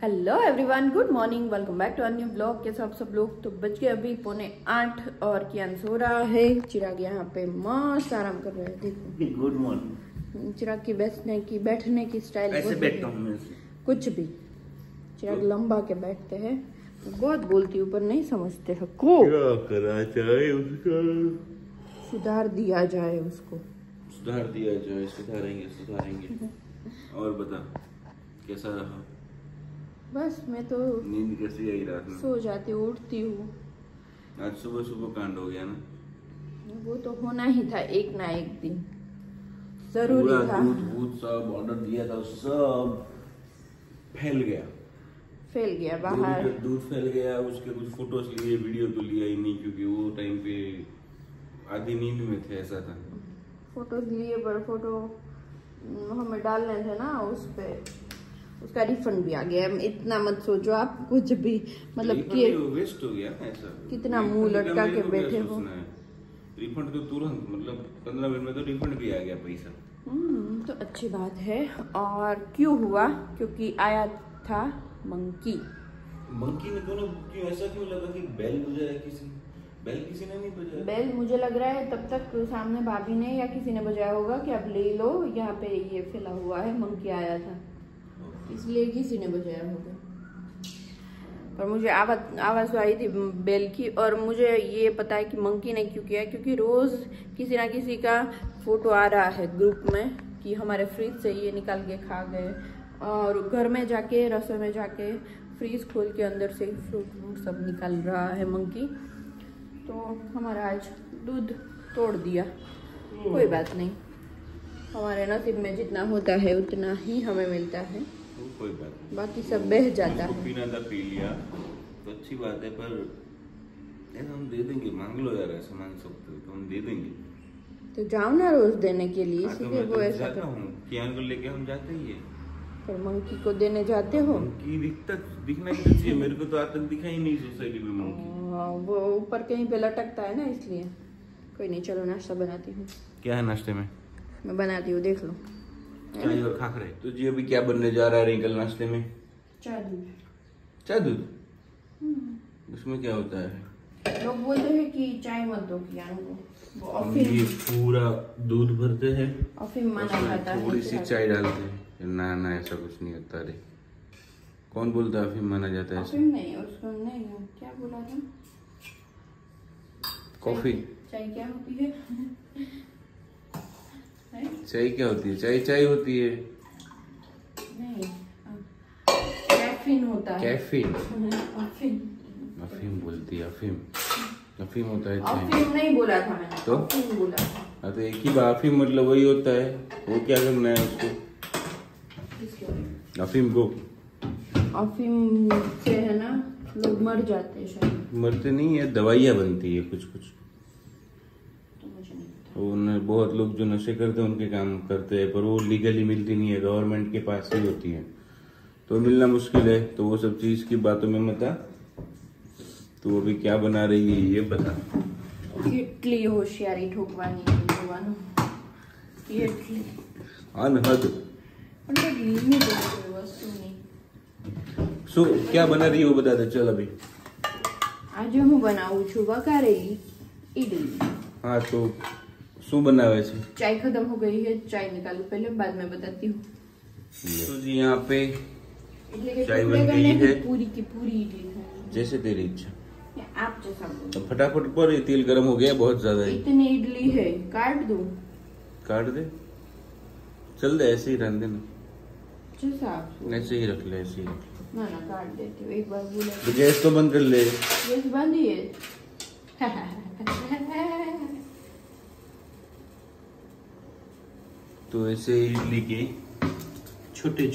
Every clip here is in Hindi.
Hello everyone, good morning, welcome back to a new blog. के साथ सब लोग तो बज के अभी 7:45 और कियान सो रहा है। चिराग यहाँ पे मस्त आराम कर रहे हैं। देखो, गुड मॉर्निंग। चिराग की बैठने की स्टाइल ऐसे बैठता हूँ मैं। कुछ भी चिराग लंबा के बैठते हैं। बहुत बोलती हूँ पर नहीं समझते है को। क्या करा जाए उसका? सुधार दिया जाए उसको। सुधार दिया जाए, सुधारेंगे। और बता कैसा रहा? बस मैं तो नींद कैसी आई रात में? सो जाती हूँ, उठती हूँ। आज सुबह कांड हो गया ना? वो तो होना ही था, एक ना एक दिन जरूरी था। दूध सब ऑर्डर दिया था, सब फैल गया बाहर। दूध फैल गया। उसके कुछ फोटोज लिए, वीडियो तो लिया ही नहीं क्योंकि वो टाइम पे आधी नींद में थे। ऐसा था, फोटोज लिए पर फोटो हमें डालने थे ना उस पे, उसका रिफंड भी आ गया। इतना मत सोचो आप कुछ भी, मतलब कि वेस्ट हो गया ऐसा। कितना मुंह लटका के बैठे हो। रिफंड तो तुरंत, मतलब 15 मिनट में तो रिफंड भी आ गया पैसा। तो अच्छी बात है। और क्यों हुआ? क्योंकि आया था मंकी ने दोनों ऐसा क्यों लगा कि बेल बजाया किसी ने नहीं बजाया। बेल मुझे लग रहा है तब तक सामने भाभी ने या किसी ने बजाया होगा कि अब ले लो, यहाँ पे ये फैला हुआ है, मंकी आया था इसलिए किसी ने बजाया होगा। पर मुझे आवाज आई थी बेल की। और मुझे ये पता है कि मंकी ने क्यों किया, क्योंकि रोज किसी ना किसी का फोटो आ रहा है ग्रुप में कि हमारे फ्रिज से ये निकाल के खा गए। और घर में जाके, रसोई में जाके फ्रीज खोल के अंदर से फ्रूट सब निकाल रहा है मंकी। तो हमारा आज दूध तोड़ दिया। कोई बात नहीं, हमारे नसीब में जितना होता है उतना ही हमें मिलता है। कोई बात नहीं, बाकी सब बह जाता है। पीना था, पी लिया तो अच्छी बात है। पर यार हम दे देंगे, मांग लो यार, ऐसा मांग सकते हो तो हम दे देंगे। तो जाओ ना रोज देने के लिए, इसीलिए वो ऐसा करता हूँ। कियान को लेके हम जाते ही है। पर मंकी को देने जाते हो? मंकी दिखना ही चाहिए। मेरे को तो आज तक दिखा ही नहीं सोसाइटी में मंकी। वो ऊपर कहीं पे लटकता है ना, इसलिए। कोई नहीं, चलो नाश्ता बनाती हूँ। क्या है नाश्ते में? मैं बनाती हूँ, देख लो। चाय और खाखरे। तो जी अभी क्या बनने जा रहा है रिंकल नाश्ते में? चाय दूध। उसमें क्या होता है? लोग बोलते हैं कि चाय मत दो कियान को, वो ये पूरा दूध भरते हैं, अफीम माना जाता है। थोड़ी सी चाय डालते हैं। ना ऐसा कुछ नहीं होता रे। कौन बोलता है अफीम माना जाता है? अफीम नहीं, उसको नहीं, क्या बोला था? कॉफी। चाय क्या होती है? चाय क्या होती है? चाय होती है। नहीं, कैफीन होता है। कैफीन। अफीम बोलती है। अफीम होता है चाय। अफीम नहीं बोला था मैंने, तो अफीम बोला था। हाँ तो एक ही बात, अफीम मतलब वही होता है। वो क्या करना है उसको? अफीम को, अफीम से है ना लोग मर जाते हैं शायद। मरते नहीं है, दवाइयाँ बनती है कुछ। बहुत लोग जो नशे करते हैं उनके काम करते हैं, पर वो लीगली मिलती नहीं है, गवर्नमेंट के पास ही होती है, तो मिलना मुश्किल है। तो वो सब चीज की बातों में मत आ। तो अभी क्या बना रही है ये बता। इडली होशियारी ठोकवानी इडली अनहद। सो क्या बना रही है वो बता दे। चल अभी आज હું બનાવું છું વઘારેલી इडली। हाँ तो शू बना वैसे? चाय खत्म हो गई है, चाय निकालू पहले, बाद में बताती हूँ। तो जी यहाँ पे चाय बन गई है, पूरी की पूरी इडली जैसे तेरी इच्छा। आप जैसा तो फटाफट पर ये तेल गर्म हो गया बहुत ज्यादा। इतनी इडली है, काट दूं? काट दे, चल दे, ऐसे ही रहने देना। ऐसे ही रख ले, ऐसे ही ना काट देती हूँ। एक बार बोला तो गैस तो बंद कर ले। गैस बंद ही है। तो ऐसे इडली के छोटे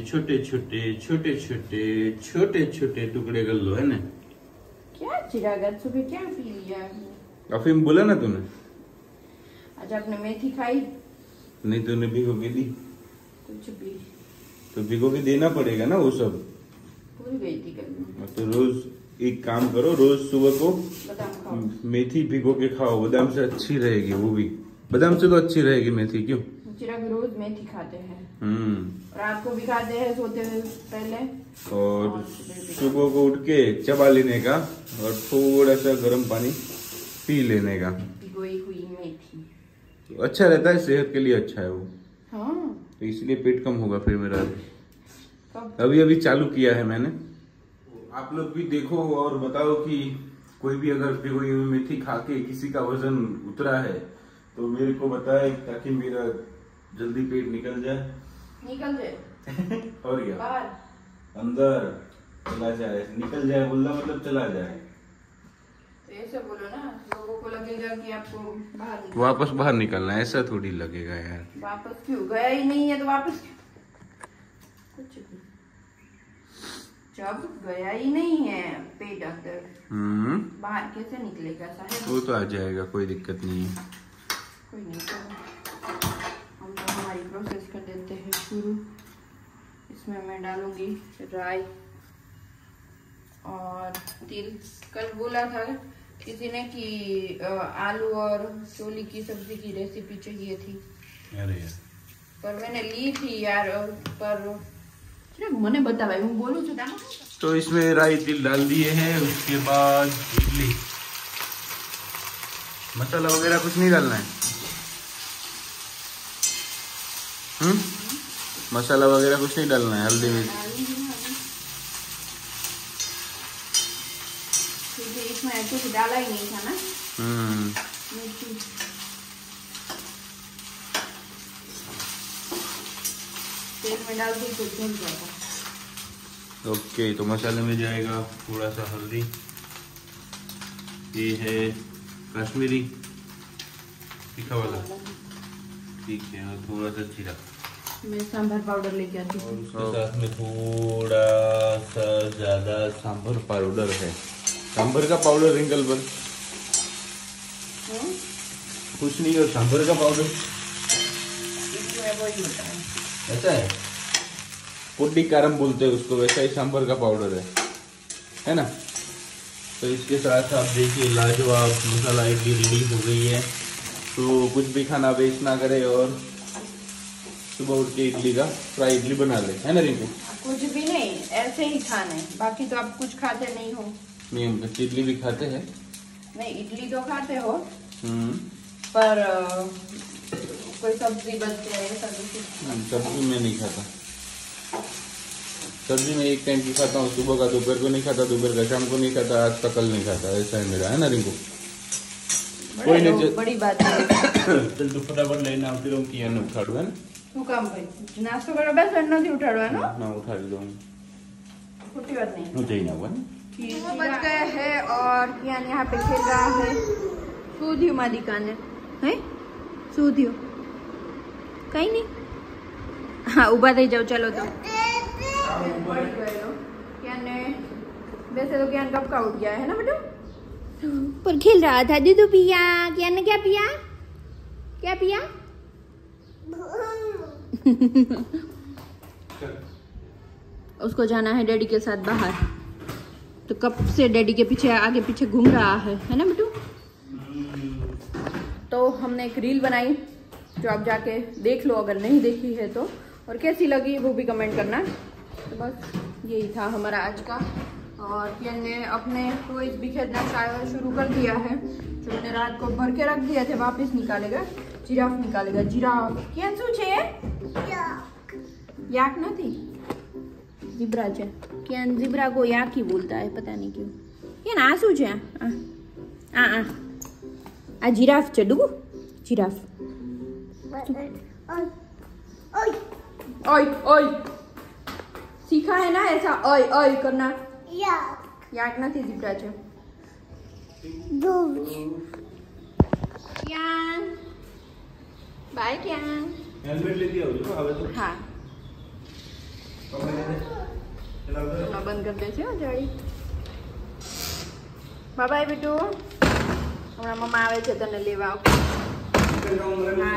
छोटे टुकड़े कर लो, है ना? क्या चिराग, सुबह क्या पी लिया? अफीम बोला ना तूने? आज आपने मेथी खाई? नहीं, तूने भिगो के दी? कुछ भी तो भिगो के देना पड़ेगा ना, वो सब भूल गई थी करना। तो रोज एक काम करो, रोज सुबह को मेथी भिगो के खाओ। बादाम से अच्छी रहेगी वो भी, बादाम से तो अच्छी रहेगी मेथी। क्यों? चिराग रोज मेथी खाते हैं, रात को भी खाते हैं सोते पहले, और सुबह को उठ के चबा लेने का और थोड़ा सा गर्म पानी पी लेने का। भिगोई हुई मेथी तो अच्छा रहता है, सेहत के लिए अच्छा है वो। हाँ, तो इसलिए पेट कम होगा फिर मेरा। अभी चालू किया है मैंने। आप लोग भी देखो और बताओ कि कोई भी अगर भिगोई हुई मेथी खा के किसी का वजन उतरा है तो मेरे को बताए, ताकि मेरा जल्दी पेट निकल जाए और क्या बाहर अंदर चला जाए, निकल जाए बोलना मतलब चला जाए। तो ऐसे बोलो ना, लोगों को लगेगा कि आपको बाहर वापस बाहर निकलना है, ऐसा थोड़ी लगेगा यार। वापस क्यों, गया ही नहीं है तो वापस क्यों? कुछ भी जब गया ही नहीं है पेट अंदर, बाहर कैसे निकलेगा साहब? वो तो आ जाएगा, कोई दिक्कत नहीं है। कोई नहीं, तो हम तो हमारी प्रोसेस कर देते हैं शुरू। इसमें मैं डालूंगी राई और तिल। कल बोला था किसी ने कि आलू और छोली की सब्जी की रेसिपी चाहिए थी। अरे यार, पर मैंने ली थी यार, पर मैंने बता भाई मैं बोलूं छू। तो इसमें राई तिल डाल दिए हैं, उसके बाद इडली, मसाला वगैरह कुछ नहीं डालना है। मसाला वगैरह कुछ नहीं डालना है, हल्दी मिर्च। इसमें कुछ डाला ही नहीं था ना। तेल में डाल दी तो जल जाएगा। ओके, तो मसाले में जाएगा थोड़ा सा हल्दी, ये है कश्मीरी तीखा वाला, ठीक है, और थोड़ा सा जीरा। मैं सांभर पाउडर लेके आती हूँ। उसके साथ में थोड़ा सा ज्यादा सांभर पाउडर है, सांभर का पाउडर रिंकल पर कुछ नहीं, और सांभर का पाउडर ऐसा है, पुड्डी कारम बोलते हैं उसको, वैसा ही सांभर का पाउडर है ना। तो इसके साथ आप देखिए लाजवाब मसाला इडली रेडी हो गई है। तो कुछ भी खाना वेस्ट ना करे और सुबह उठ के इडली का फ्राई इडली बना ले, है ना रिंकू? कुछ भी नहीं, ऐसे ही खाने, बाकी तो आप कुछ खाते नहीं हो। नहीं, हम इडली भी खाते हैं। नहीं, इडली तो खाते हो, पर कोई सब्जी बनते है, सब्जी में नहीं खाता। सब्जी में एक टाइम की खाता हूँ, सुबह का दोपहर को नहीं खाता, दोपहर का शाम को नहीं खाता, आज का कल नहीं खाता, ऐसा है मेरा, है ना रिंकू? कोई नहीं, बड़ी बात है। चल तू फटाफट लेना फिर हम किया न उठाड़ू, है ना? શું કામ ભાઈ? નાસ્તો કરવા બેસો એટલે નથી ઉઠાડવાનો? ना उठाड़ी दो, ખોટી વાત नहीं। मुझे ही ना हुआ ना। वो बच गए हैं और कियान यहाँ पे खेल रहा है। सूधियो माँ दुकाने है, सूधियो कहीं नहीं। हाँ, उभा थी जाओ, चलो। तो कियान ने वैसे तो कियान कब का उठ गया है ना बेटा, पर खेल रहा था। दूध पिया कियान ने, क्या पिया? क्या पिया? उसको जाना है डैडी के साथ बाहर, तो कब से डैडी के पीछे आगे पीछे घूम रहा है ना बेटू? तो हमने एक रील बनाई जो आप जाके देख लो अगर नहीं देखी है तो, और कैसी लगी वो भी कमेंट करना। तो बस यही था हमारा आज का। और कियान ने अपने टॉयज बिखेरना शुरू कर दिया है, जो मैंने रात को भर के रख दिया थे, वापस निकालेगा। जिराफ निकालेगा, जिराफ। कियान શું છે? याक नहीं, जिब्रा है। कियान जिब्रा को याक ही बोलता है, पता नहीं क्यों। कियान आ શું છે? आ जिराफ છે डुगु, जिराफ। ओय ओय सीखा है ना ऐसा ओय ओय करना। याक नहीं, जिब्रा है। कियान बाय कियान। हेलमेट ले दिया हो आवे तो। हाँ, चलो बंद कर देते हो जाड़ी। बाय बाय बेटू, हमारा मम्मा आवे छे तने लेवा। हाँ,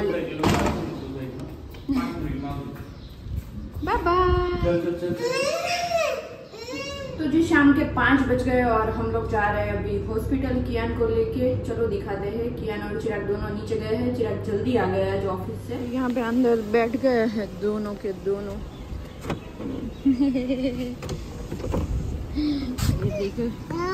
बाय बाय। चल चल चल। तू तो जी शाम के 5 बज गए और हम लोग जा रहे हैं अभी हॉस्पिटल कियान को लेके। चलो दिखाते हैं। कियान और चिराग दोनों नीचे गए हैं। चिराग जल्दी आ गया है जो ऑफिस से। यहाँ पे अंदर बैठ गए हैं दोनों के दोनों। ये देखो।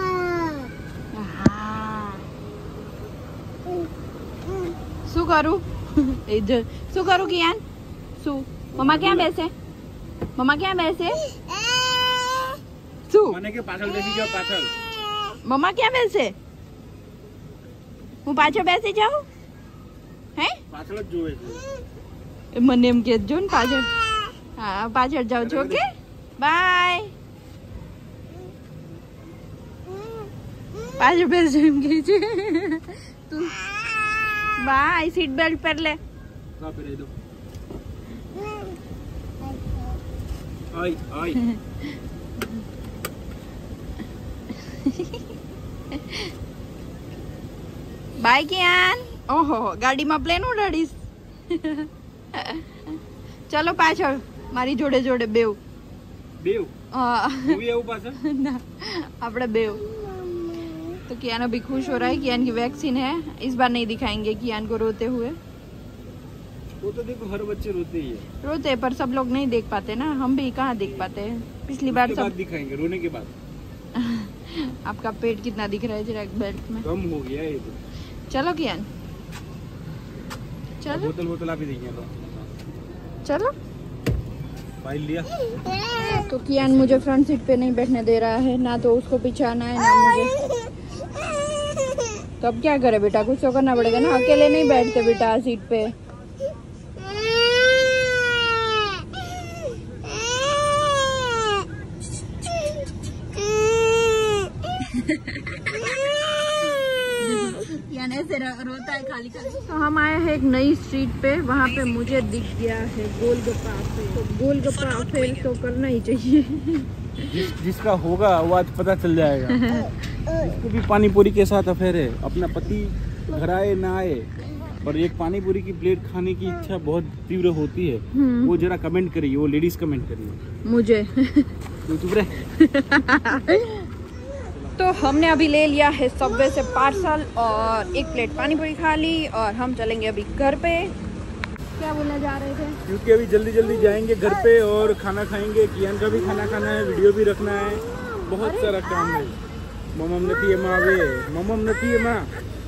शू करू शू करू कियान शू मम्मा क्या बैसे मम्मा क्या बैसे મને કે પાછળ બેસી જાવ પાછળ મમ્મા ક્યાં બેસે હું પાછળ બેસી જાઉં હે પાછળ જ જોવે છે મને એમ કે જો ને પાછળ હા પાછળ જાઉં છો ઓકે બાય પાછળ બેસજો એમ કે છે તું બાય सीट बेल्ट પહેર લે ના પહેરી દો આય આય बाय कियान ओहो गाड़ी में प्लेन उड़ाड़ीश चलो पाछळ मारी जोड़े जोड़े बेव बेव ना आपड़े बेव। तो कियान अभी खुश हो रहा है। कियान की वैक्सीन है। इस बार नहीं दिखाएंगे कियान को रोते हुए। वो तो देखो हर बच्चे रोते ही है। रोते पर सब लोग नहीं देख पाते ना। हम भी कहाँ देख पाते हैं। पिछली बार सब दिखाएंगे रोने के बाद। आपका पेट कितना दिख रहा है चिराग बेल्ट में? कम हो गया ये तो। चलो कियान चलो बोतल बोतल आप ही देंगे तो चलो फाइल लिया। तो कियान मुझे फ्रंट सीट पे नहीं बैठने दे रहा है। ना तो उसको पीछे आना है ना मुझे। तो अब क्या करे बेटा कुछ तो करना पड़ेगा ना। अकेले नहीं बैठते बेटा सीट पे। ऐसे रोता है खाली खाली। तो हम आए हैं एक नई स्ट्रीट पे। वहाँ पे मुझे दिख गया है गोलगप्पा अफेयर। तो गोलगप्पा अफेयर तो करना ही चाहिए। जिसका होगा वो आज पता चल जाएगा। इसको भी पानी पूरी के साथ अफेयर है। अपना पति घर आए ना आए पर एक पानी पूरी की प्लेट खाने की इच्छा बहुत तीव्र होती है। वो जरा कमेंट करिए। वो लेडीज कमेंट करिए मुझे। चुप रहे। तो हमने अभी ले लिया है सबवे से पार्सल और एक प्लेट पानी पूरी खा ली और हम चलेंगे अभी घर पे। क्या बोलने जा रहे थे? क्योंकि अभी जल्दी जल्दी जाएंगे घर पे और खाना खाएंगे। कियान का भी खाना खाना है, वीडियो भी रखना है, बहुत सारा काम है। मम्म नती है माँ वे मम्म नती है माँ